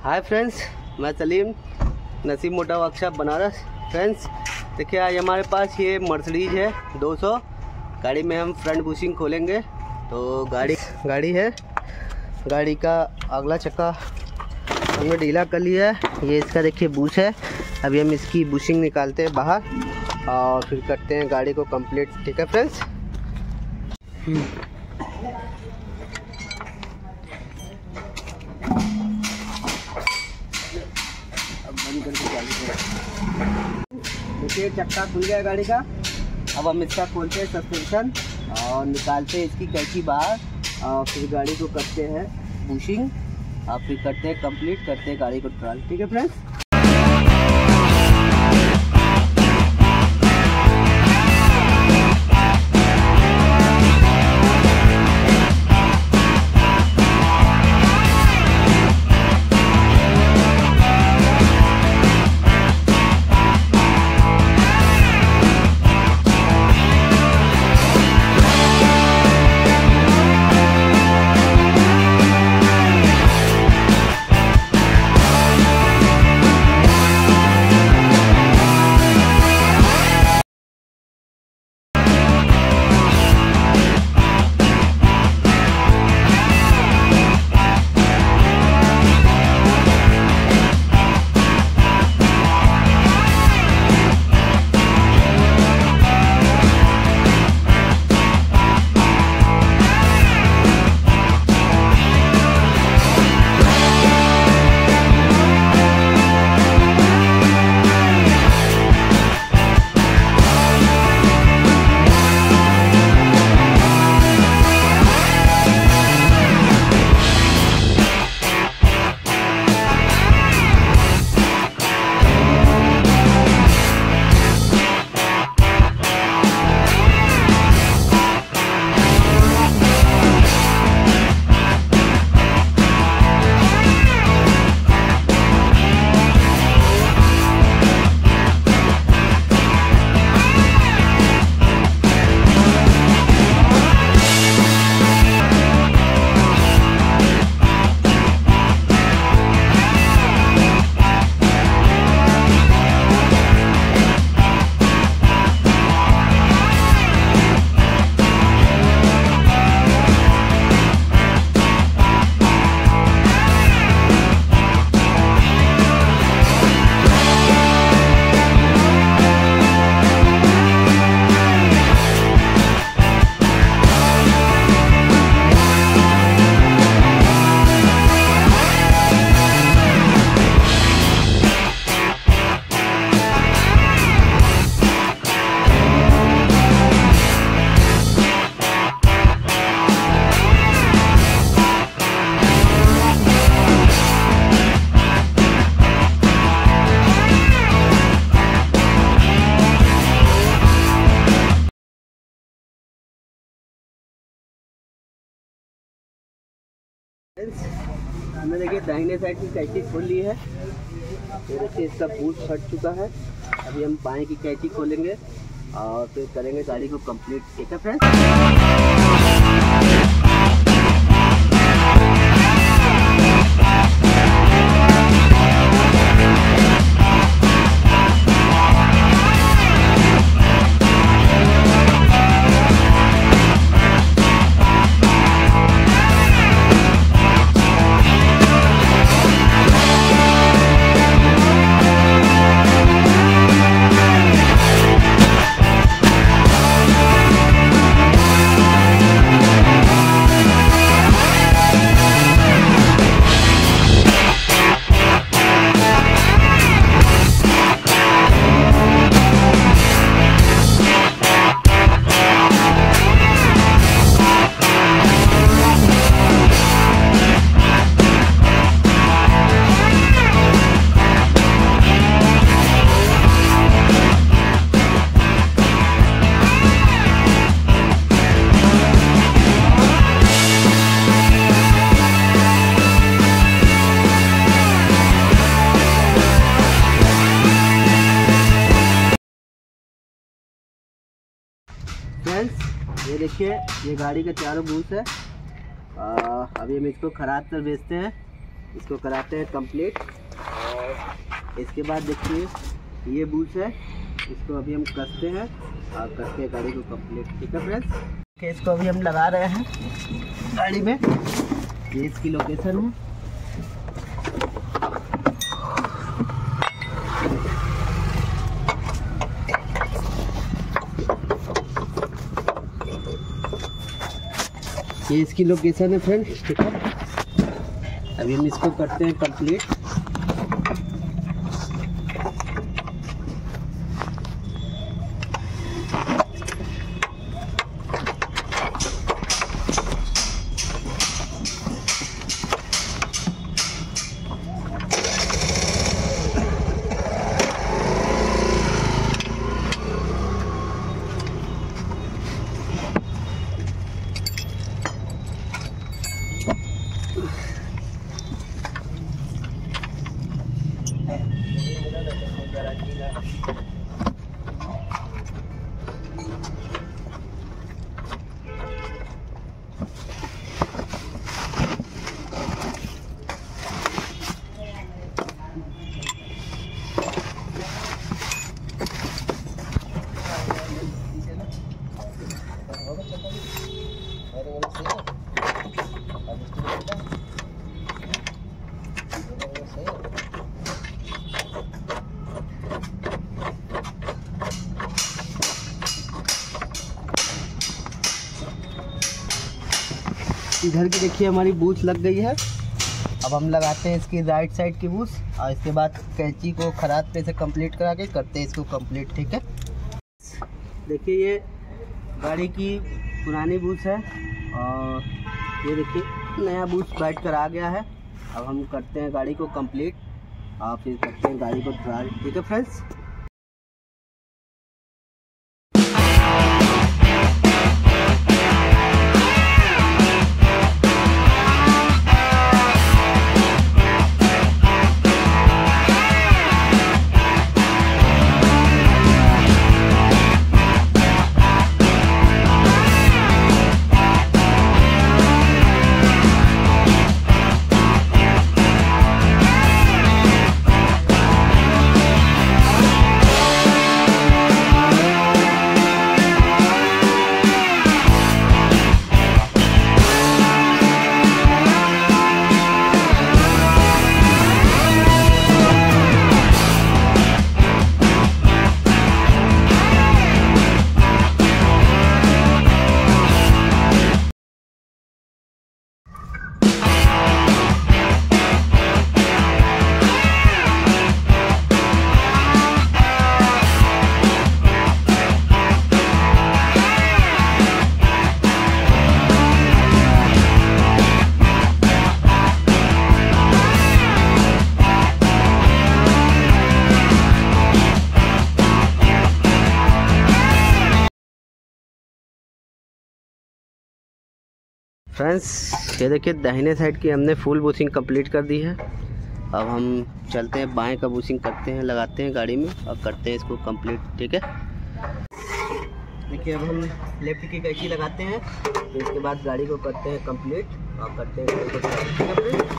हाय friends, मैं Salim, Naseem motor workshop Banaras. Friends देखिए, आज हमारे पास ये मर्सिडीज है 200 गाड़ी में हम फ्रंट बुशिंग खोलेंगे। तो गाड़ी है, गाड़ी का अगला चक्का हमने ढीला कर लिया है। ये इसका देखिए बूश है। अभी हम इसकी बुशिंग निकालते हैं बाहर और फिर करते हैं गाड़ी को कंप्लीट। ठीक है फ्रेंड्स। देखिए चक्का खुल गया गाड़ी का। अब हम इसका खोलते हैं सस्पेंशन और निकालते हैं इसकी कैची बाहर और फिर गाड़ी को करते हैं बुशिंग और फिर करते हैं कंप्लीट, करते हैं गाड़ी को ट्रायल। ठीक है फ्रेंड्स। हमने देखिए दाहिने साइड की कैची खोल ली है। तो देखिए इसका बूट फट चुका है। अभी हम बाएं की कैची खोलेंगे और फिर करेंगे गाड़ी को कंप्लीट। ठीक है फ्रेंड्स। फ्रेंड्स ये देखिए, ये गाड़ी का चारों बूथ है। अभी हम इसको खराद कर बेचते हैं। इसको कराते हैं कंप्लीट। और इसके बाद देखिए ये बूथ है, इसको अभी हम कसते हैं और करते हैं गाड़ी को कंप्लीट। ठीक है फ्रेंड्स, इसको अभी हम लगा रहे हैं गाड़ी में। ये इसकी लोकेशन है। ये इसकी लोकेशन है फ्रेंड्स। ठीक है, अभी हम इसको करते हैं कंप्लीट। इधर की देखिए हमारी बूथ लग गई है। अब हम लगाते हैं इसकी राइट साइड की बूथ और इसके बाद कैंची को खराद पे से कंप्लीट करा के करते हैं इसको कंप्लीट। ठीक है, देखिए ये गाड़ी की पुरानी बूथ है और ये देखिए नया बूथ बैठ कर आ गया है। अब हम करते हैं गाड़ी को कंप्लीट और फिर करते हैं गाड़ी को ड्राइव। ठीक है फ्रेंड्स, फ्रेंड्स ये देखिए दाहिने साइड की हमने फुल बूसिंग कंप्लीट कर दी है। अब हम चलते हैं बाएं का बूसिंग करते हैं, लगाते हैं गाड़ी में और करते हैं इसको कंप्लीट। ठीक है, देखिए अब हम लेफ्ट की कैंची लगाते हैं, तो इसके बाद गाड़ी को करते हैं कंप्लीट और करते हैं गाड़ी को। ठीक है,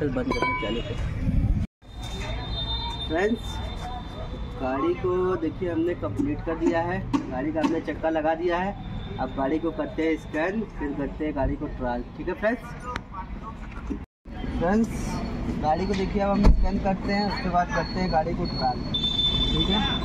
फिर बंद करके चालू कर। फ्रेंड्स गाड़ी को देखिए हमने कंप्लीट कर दिया है, गाड़ी का हमने चक्का लगा दिया है। अब गाड़ी को करते हैं स्कैन, फिर करते हैं गाड़ी को ट्रायल। ठीक है फ्रेंड्स गाड़ी को देखिए अब हम स्कैन करते हैं, उसके बाद करते हैं गाड़ी को ट्रायल। ठीक है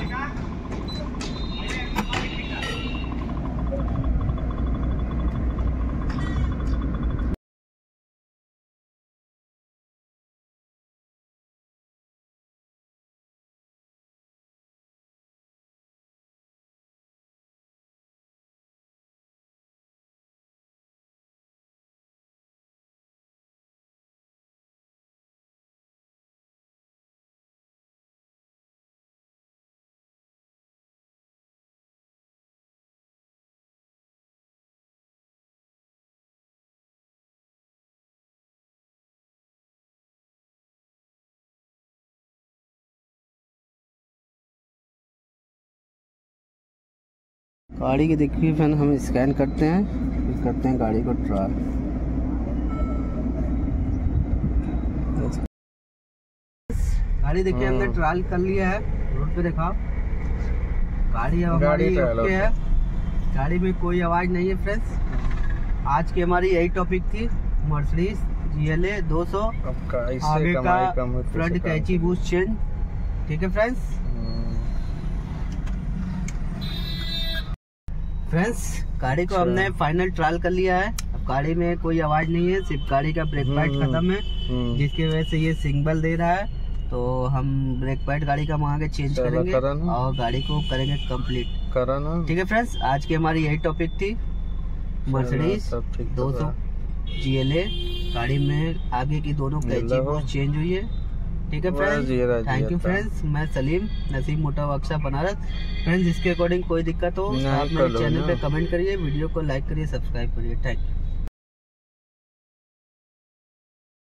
गाड़ी की देखिए फिर हम स्कैन करते हैं, फिर करते हैं गाड़ी को ट्रायल। गाड़ी देखिए हमने ट्रायल कर लिया है, रोड पे देखा गाड़ी अब हमारी ओके है, गाड़ी में कोई आवाज़ नहीं है। फ्रेंड्स आज की हमारी यही टॉपिक थी, मर्सिडीज GLA 200 आगे का फ्रंट कैची बूस्ट चेंज। ठीक है फ्रेंड्स गाड़ी को हमने फाइनल ट्रायल कर लिया है। अब गाड़ी में कोई आवाज नहीं है, सिर्फ गाड़ी का ब्रेक पैड खत्म है, जिसकी वजह से ये सिग्नल दे रहा है। तो हम ब्रेक पैड गाड़ी का वहाँ के चेंज करेंगे और गाड़ी को करेंगे कंप्लीट। ठीक है फ्रेंड्स आज की हमारी यही टॉपिक थी, मर्सिडीज 200 GLA गाड़ी में आगे की दोनों कैची बूस्ट चेंज हुई है। ठीक है फ्रेंड्स थैंक यू फ्रेंड्स। मैं Salim, Naseem motor workshop Banaras. Friends इसके अकॉर्डिंग कोई दिक्कत हो आप मेरे चैनल पे कमेंट करिए, वीडियो को लाइक करिए, सब्सक्राइब करिए। Thank you.